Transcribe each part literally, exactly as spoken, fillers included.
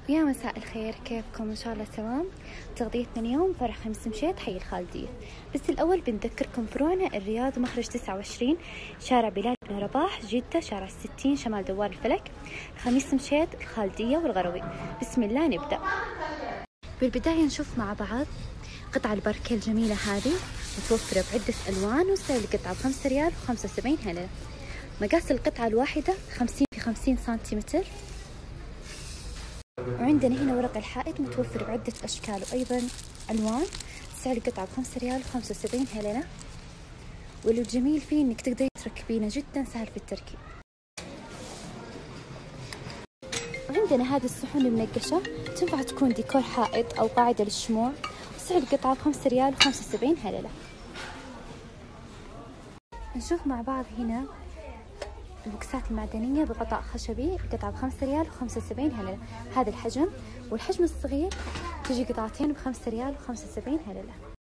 يا مساء الخير، كيفكم؟ إن شاء الله تمام. تغطيتنا اليوم فرع خميس مشيط حي الخالدية. بس الأول بنذكركم فروعنا: الرياض مخرج تسعة وعشرين، شارع بلال بن رباح، جدة شارع ستين شمال دوار الفلك، خميس مشيط، الخالدية والغروي. بسم الله نبدأ. بالبداية نشوف مع بعض قطع الباركيه الجميلة هذه، متوفرة بعدة ألوان، وسعر القطعة بخمسة ريال وخمسة وسبعين هللة. مقاس القطعة الواحدة خمسين في خمسين سنتيمتر. وعندنا هنا ورق الحائط متوفر بعدة أشكال وأيضا ألوان، سعر القطعة بخمسة ريال وخمسة وسبعين هللة. واللي الجميل فيه إنك تقدري تركبينه، جدا سهل في التركيب. وعندنا هذه الصحون المنقشة، تنفع تكون ديكور حائط أو قاعدة للشموع، سعر القطعة بخمسة ريال وخمسة وسبعين هللة. نشوف مع بعض هنا البوكسات المعدنية بغطاء خشبي، قطعة بخمسة ريال وخمسة وسبعين هللة. هذا الحجم، والحجم الصغير تجي قطعتين بخمسة ريال وخمسة وسبعين هللة.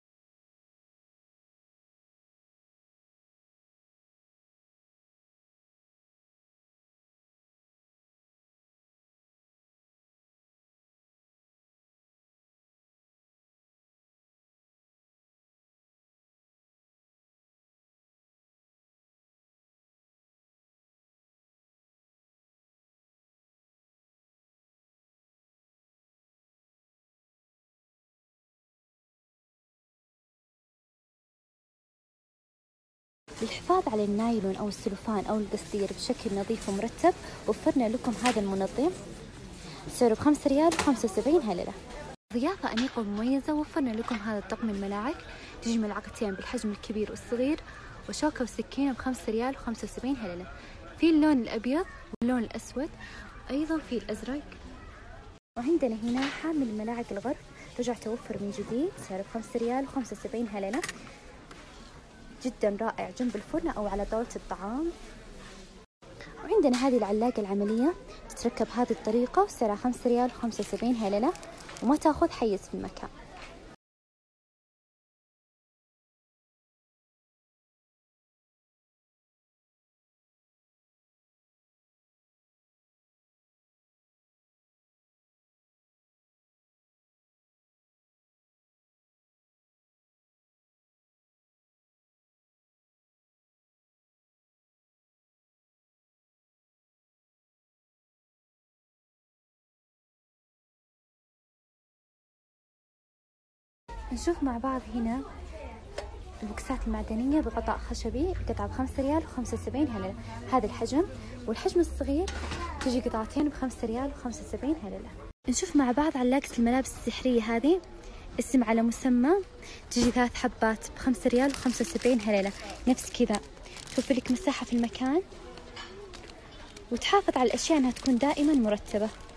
للحفاظ على النايلون أو السلوفان أو القصدير بشكل نظيف ومرتب، وفرنا لكم هذا المنظم، سعره بخمسة ريال وخمسة وسبعين هللة. ضيافة أنيقة ومميزة، وفرنا لكم هذا الطقم الملاعق، تجي ملعقتين بالحجم الكبير والصغير، وشوكة وسكينة بخمسة ريال وخمسة وسبعين هللة. في اللون الأبيض واللون الأسود، أيضا في الأزرق. وعندنا هنا حامل ملاعق الغرف، رجع توفر من جديد، سعره بخمسة ريال وخمسة وسبعين هللة. جدا رائع جنب الفرن أو على طاولة الطعام. وعندنا هذه العلاقة العملية، تتركب هذه الطريقة، وسعرها خمسة ريال وخمسة وسبعين هللة، وما تاخذ حيز في المكان. نشوف مع بعض هنا البوكسات المعدنية بغطاء خشبي، قطعة بخمسة ريال وخمسة وسبعين هللة. هذا الحجم، والحجم الصغير تجي قطعتين بخمسة ريال وخمسة وسبعين هللة. نشوف مع بعض علاقة الملابس السحرية هذه، اسم على مسمى، تجي ثلاث حبات بخمسة ريال وخمسة وسبعين هللة. نفس كذا توفر لك مساحة في المكان، وتحافظ على الأشياء أنها تكون دائما مرتبة.